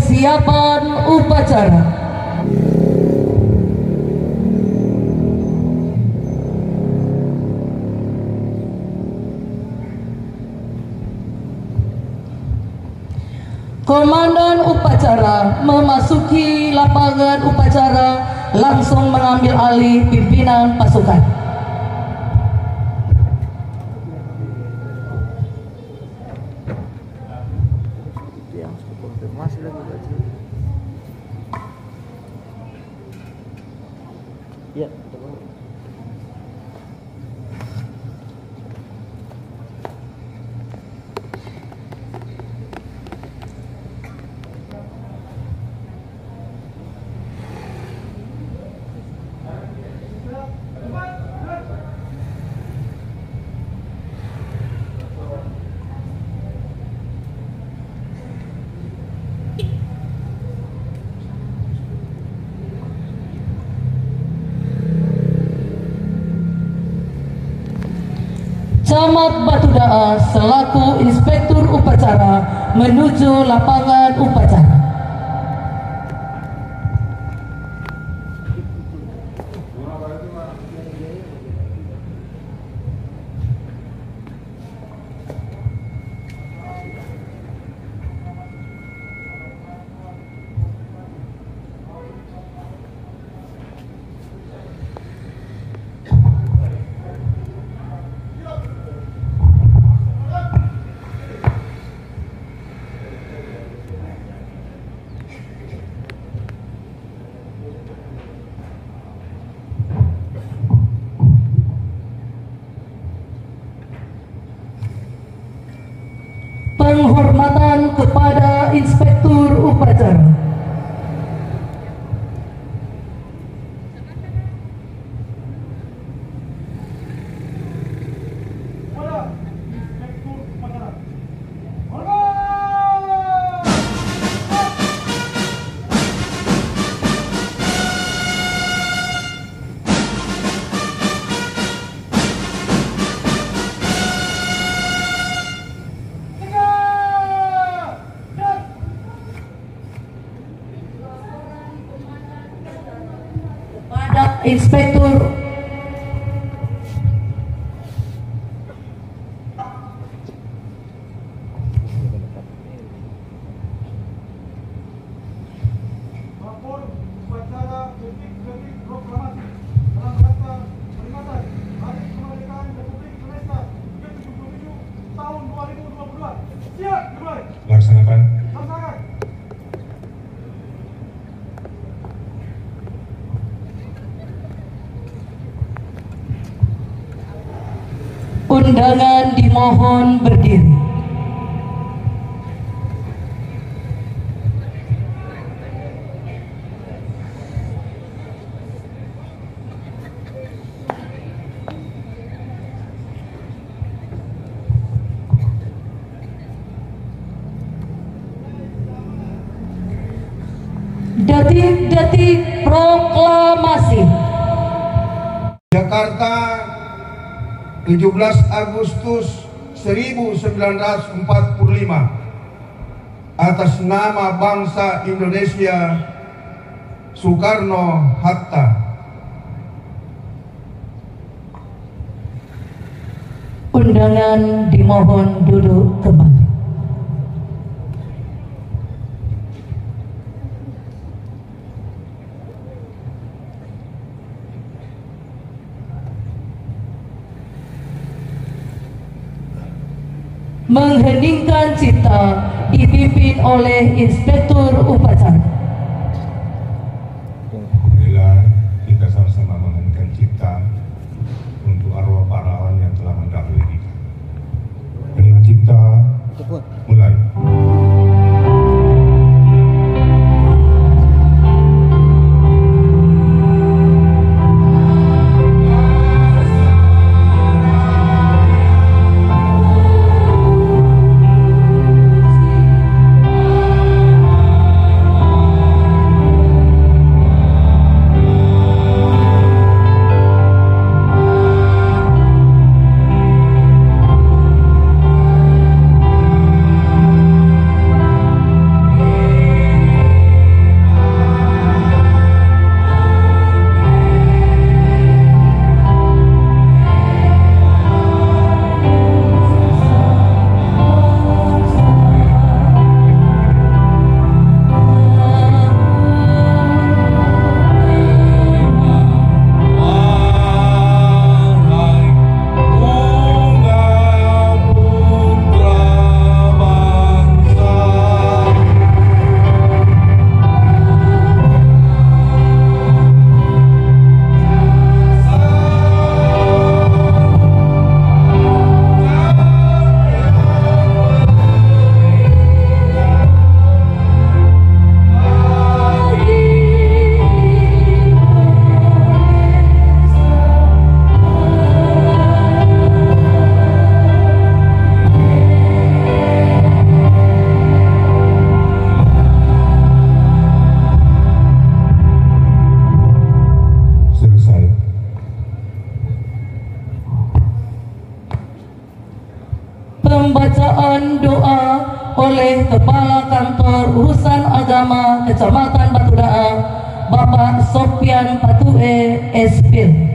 Persiapan upacara. Komandan upacara memasuki lapangan upacara langsung mengambil alih pimpinan pasukan. Ya. Camat Batudaa selaku inspektur upacara menuju lapangan upacara. Penghormatan kepada inspektur upacara. Inspektur lapor upacara detik-detik proklamasi dalam rangka peringatan Hari Kemerdekaan Republik Indonesia ke-77 tahun 2022. Siap, dimulai. Laksanakan. Laksanakan. undangan dimohon berdiri. Detik-detik proklamasi. Jakarta, 17 Agustus 1945. Atas nama bangsa Indonesia, Soekarno-Hatta. Undangan dimohon duduk kembali. Mengheningkan cipta dipimpin oleh Inspektur Upacara. Marilah kita sama-sama mengheningkan cipta untuk arwah pahlawan yang telah mendahului kita. Hening cipta, mulai. Pembacaan doa oleh Kepala Kantor Urusan Agama Kecamatan Batudaa, Bapak Sofyan Patue Espil.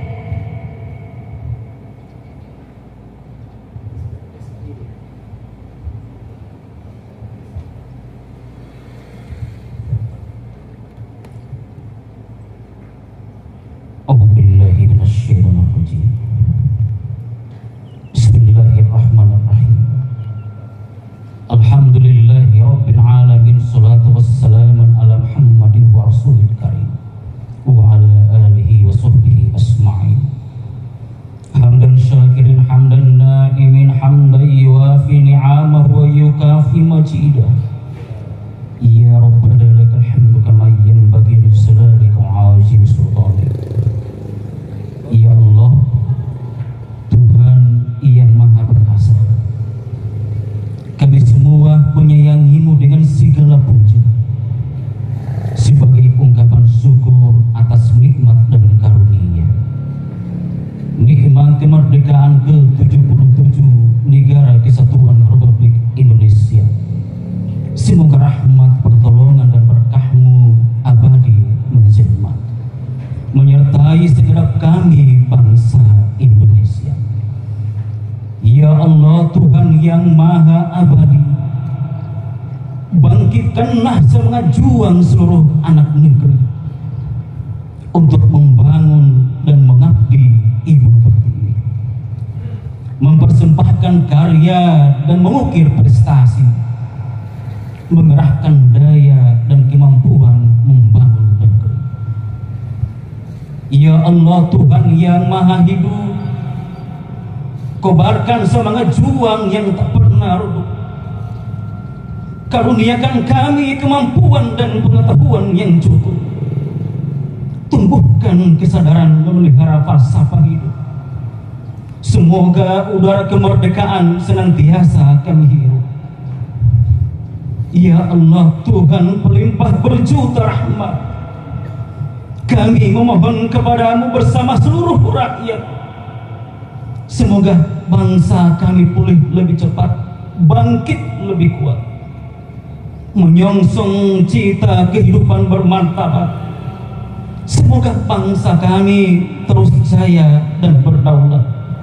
Bismillahirrahmanirrahim. Alhamdulillahi rabbil alamin, salatu wassalamu ala Muhammadin wa rasulil karim wa ala alihi wa sahbihi asma'in. Hamdan syakirin hamdan na'imin hamdan yuafi ni'amahu wa yukafi majidah. Ya Rabbana lakal hamdu kama yanbaghi li jalali azimi sultanik. Ya Allah, Tuhan yang Maha Perkasa, kami semua menyayangi-Mu dengan segala puja sebagai ungkapan syukur atas nikmat dan karunia. Nikmat kemerdekaan ke-77 Negara Kesatuan Republik Indonesia. Semoga rahmat, pertolongan dan berkah-Mu abadi menjelma menyertai segenap kami bangsa Indonesia. Ya Allah, Tuhan yang Maha Abadi, bangkitkanlah semangat juang seluruh anak negeri untuk membangun dan mengabdi Ibu Pertiwi, mempersembahkan karya dan mengukir prestasi, mengerahkan daya dan kemampuan membangun negeri. Ya Allah, Tuhan yang Maha Hidup, kobarkan semangat juang yang tak pernah redup. Karuniakan kami kemampuan dan pengetahuan yang cukup. Tumbuhkan kesadaran memelihara falsafah hidup. Semoga udara kemerdekaan senantiasa kami hirup. Ya Allah, Tuhan pelimpah berjuta rahmat, kami memohon kepadamu bersama seluruh rakyat. Semoga bangsa kami pulih lebih cepat, bangkit lebih kuat, menyongsong cita kehidupan bermartabat. Semoga bangsa kami terus jaya dan berdaulat.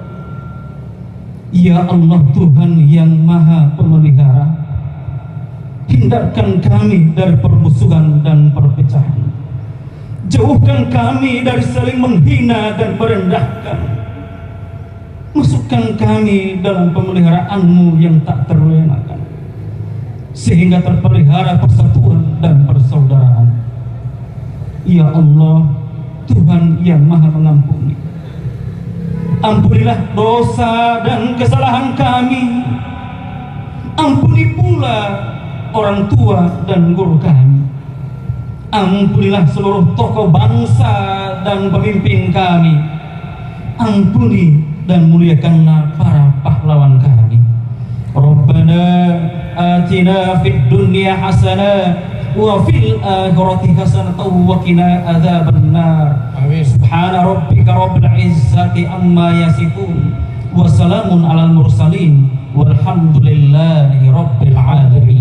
Ya Allah, Tuhan yang Maha Pemelihara, hindarkan kami dari permusuhan dan perpecahan. Jauhkan kami dari saling menghina dan merendahkan. Masukkan kami dalam pemeliharaanmu yang tak terlunakan, sehingga terpelihara persatuan dan persaudaraan. Ya Allah, Tuhan yang Maha Mengampuni, ampunilah dosa dan kesalahan kami. Ampuni pula orang tua dan guru kami. Ampunilah seluruh tokoh bangsa dan pemimpin kami. Ampuni dan muliakanlah para pahlawan kami. Rabbana atina fid dunya hasanah wa fil akhirati hasanah wa qina adzabannar. Amin. Subhana rabbika rabbil izzati amma yasifun wa salamun alal mursalin walhamdulillahi rabbil alamin.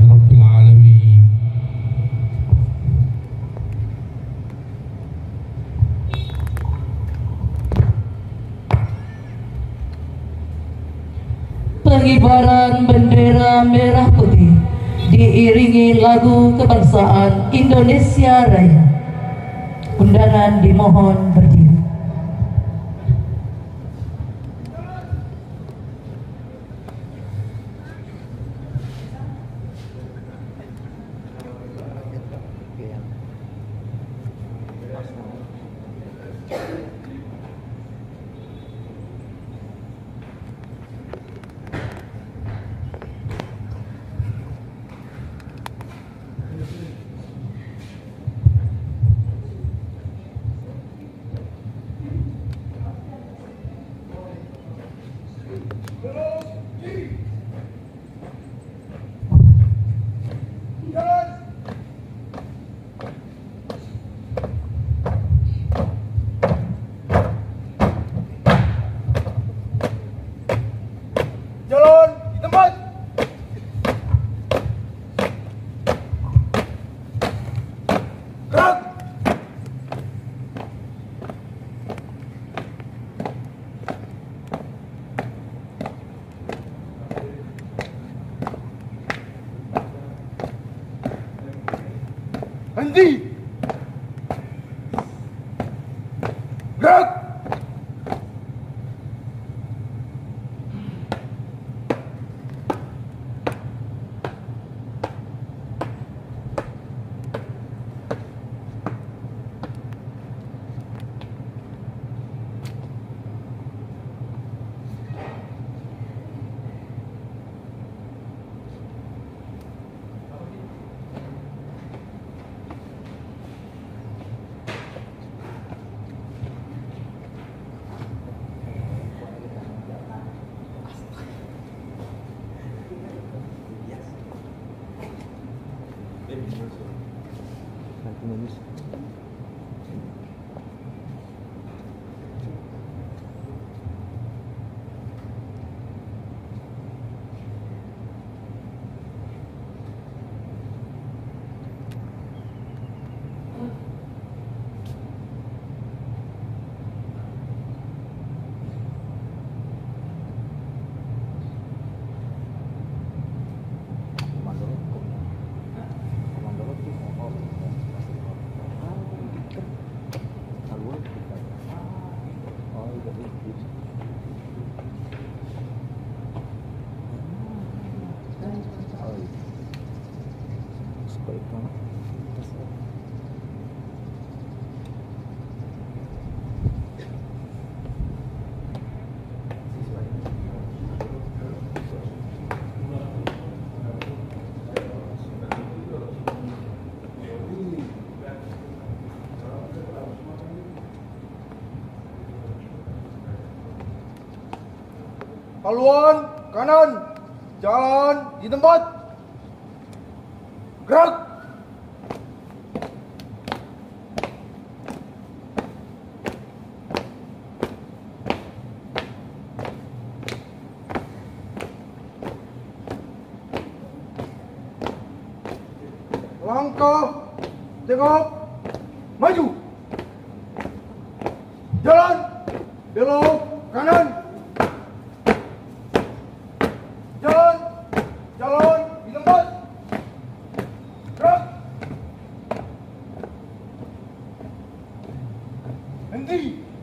Pengibaran bendera merah putih diiringi lagu kebangsaan Indonesia Raya. Undangan dimohon berdiri. Henti. Gerak. Haluan kanan, jalan di tempat. Gerak. Langkah, tegap, maju. Jalan, belok kanan. Jalan di tempat. Gerak. Henti.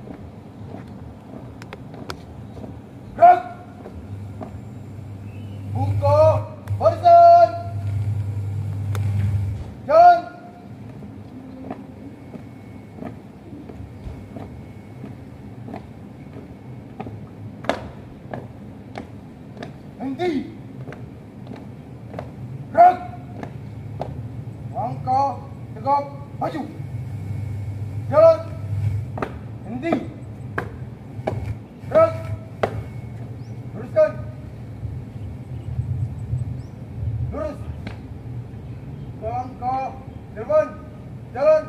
Gerak. Buka barisan. Jalan. Henti. Gerak. Langkah tegap maju. Jalan. Henti. Gerak. Luruskan. Lurus. Langkah depan. Jalan.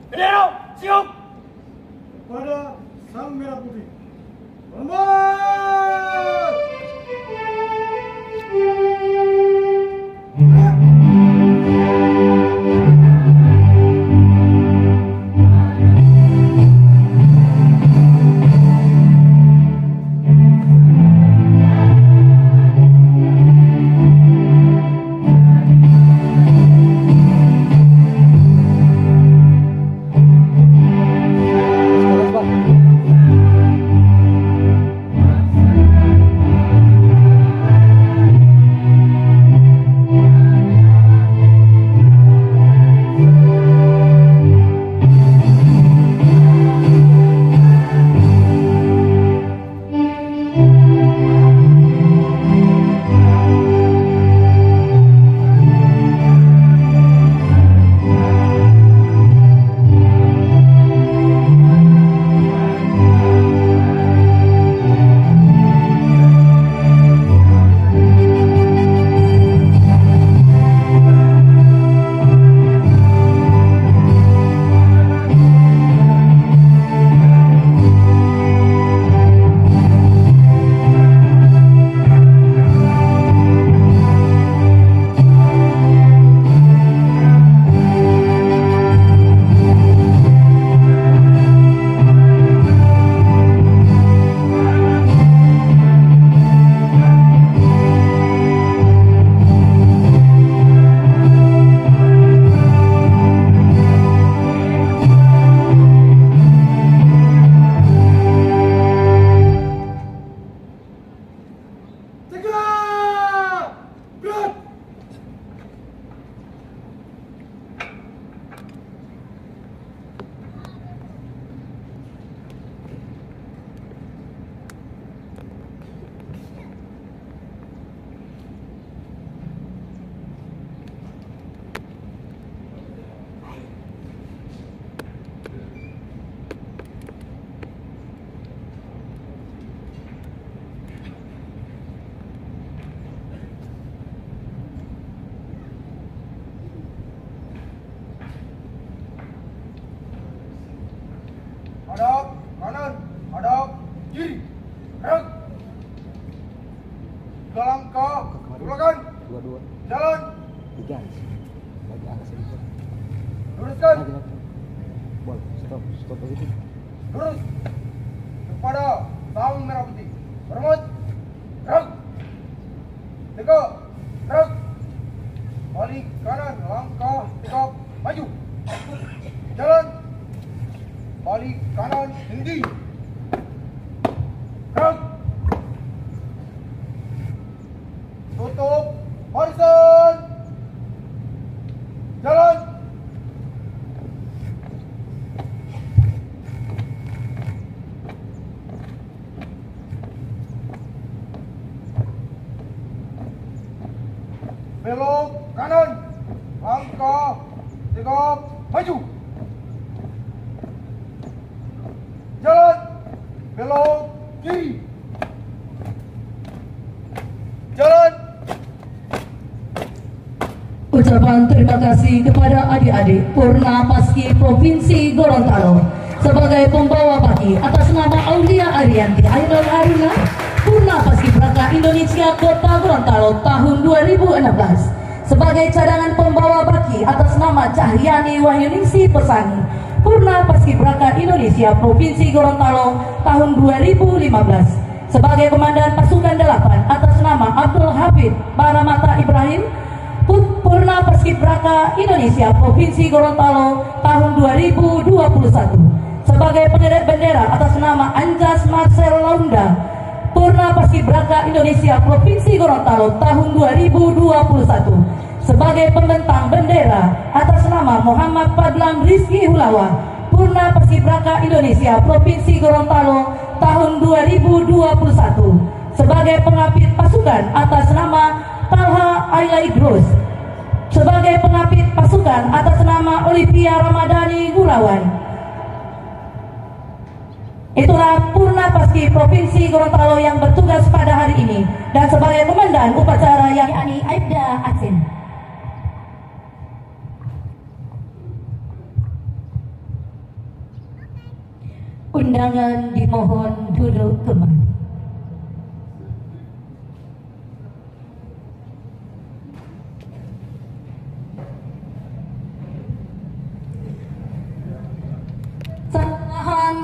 Bendera, siap. Kepada Sang Merah Putih. Hormat. Hadap kanan, hadap kiri, gerak. 3 langkah, belakang. 2-2. Jalan, 3. Bagi arah sini. luruskan, Bol, stop begitu. lurus. Kepada Sang Merah Putih. Hormat, gerak. Tegak, gerak. Balik kanan, langkah, tegak, maju. Jalan. Balik kanan, tinggi. Gerak. Tutup barisan. Jalan. Belok kanan. Langkah, tegak, maju. Jalan. Belok kiri. Jalan. Ucapan terima kasih kepada adik-adik Purna Paski Provinsi Gorontalo sebagai pembawa baki atas nama Aulia Arianti Ainul Aruna Purna Paski Braka Indonesia Kota Gorontalo tahun 2016 sebagai cadangan pembawa baki atas nama Cahyani Wahyuningsi Persani Purna Paski Braka Indonesia Provinsi Gorontalo tahun 2015 sebagai komandan pasukan 8 atas nama Abdul Hafid Baramata Ibrahim Purna Paski Braka Indonesia Provinsi Gorontalo tahun 2021 sebagai pengiring bendera atas nama Anjas Marcel Launda Purna Paski Braka Indonesia Provinsi Gorontalo tahun 2021 sebagai pembentang bendera atas nama Muhammad Fadlan Rizky Hulawa Purna Paski Braka Indonesia Provinsi Gorontalo tahun 2021 sebagai pengapit pasukan atas nama Talha Ayla Idrus sebagai pengapit pasukan atas nama Olivia Ramadhani Gurawan. Itulah Purna Paski Provinsi Gorontalo yang bertugas pada hari ini dan sebagai komandan upacara yang yakni Aibda Acin. undangan dimohon duduk kembali. Sarahan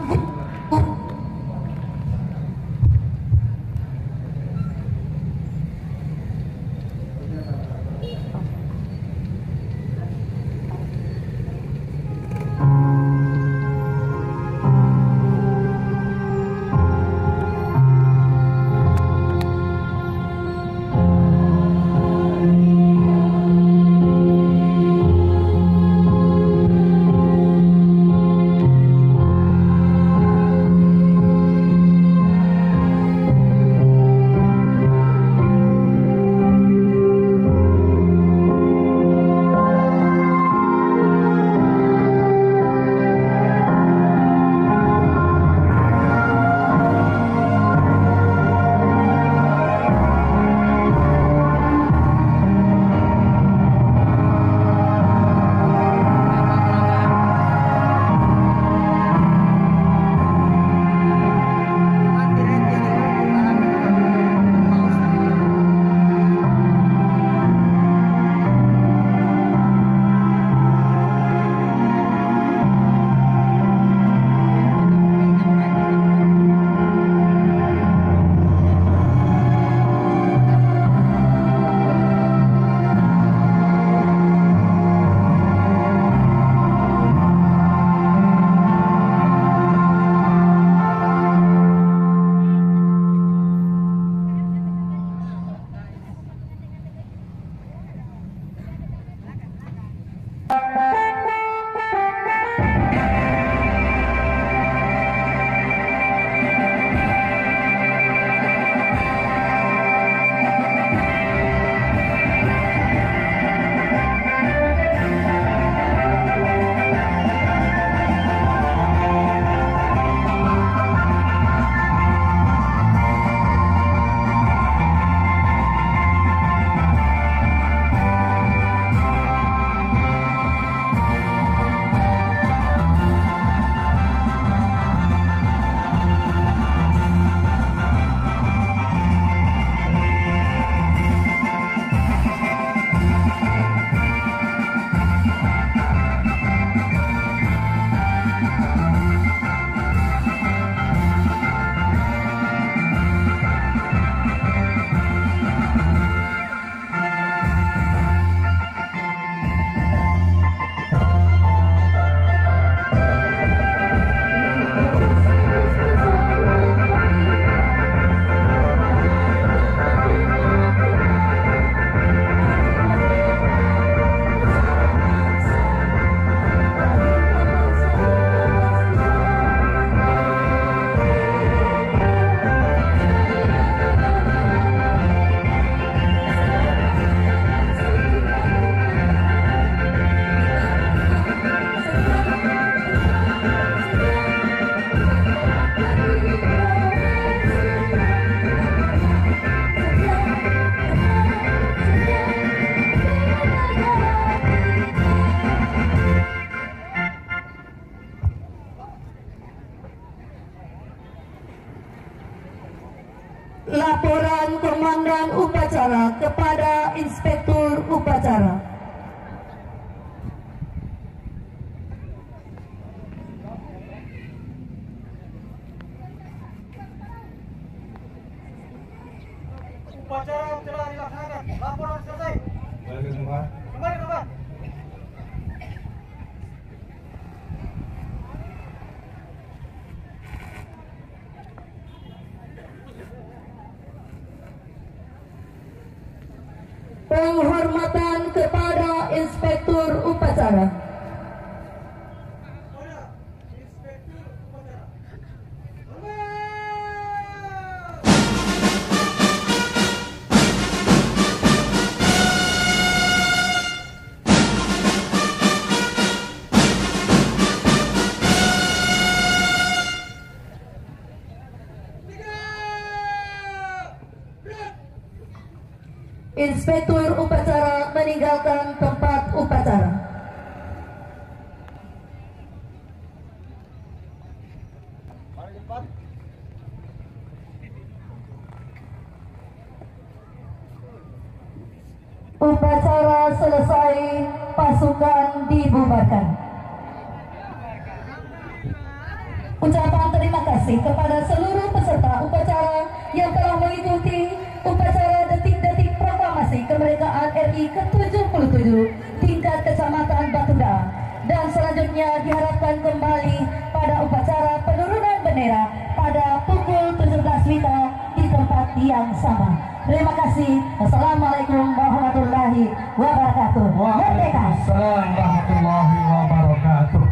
laporan komandan upacara kepada inspektur upacara. Upacara telah dilaksanakan. Laporan selesai. Kembali ke tempat. Kembali ke tempat. Penghormatan kepada inspektur upacara. Kepada inspektur upacara. Inspektur upacara meninggalkan tempat upacara. Upacara selesai, pasukan dibubarkan. Ucapan terima kasih kepada seluruh peserta upacara yang telah mengikuti upacara detik-detik proklamasi kemerdekaan RI ke-77 tingkat Kecamatan Batuda. Dan selanjutnya diharapkan kembali pada upacara penurunan bendera pada pukul 17 WITA di tempat yang sama. Terima kasih. Assalamualaikum warahmatullahi wabarakatuh. Waalaikumsalam warahmatullahi wabarakatuh.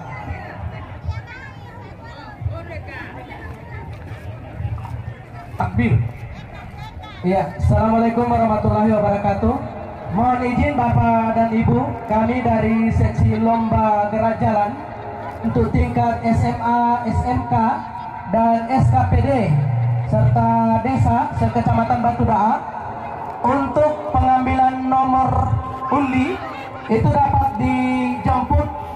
Takbir. Ya, assalamualaikum warahmatullahi wabarakatuh. Mohon izin Bapak dan Ibu, kami dari seksi lomba gerak jalan untuk tingkat SMA, SMK, dan SKPD serta desa sekecamatan Batuda untuk pengambilan nomor undi itu dapat dijemput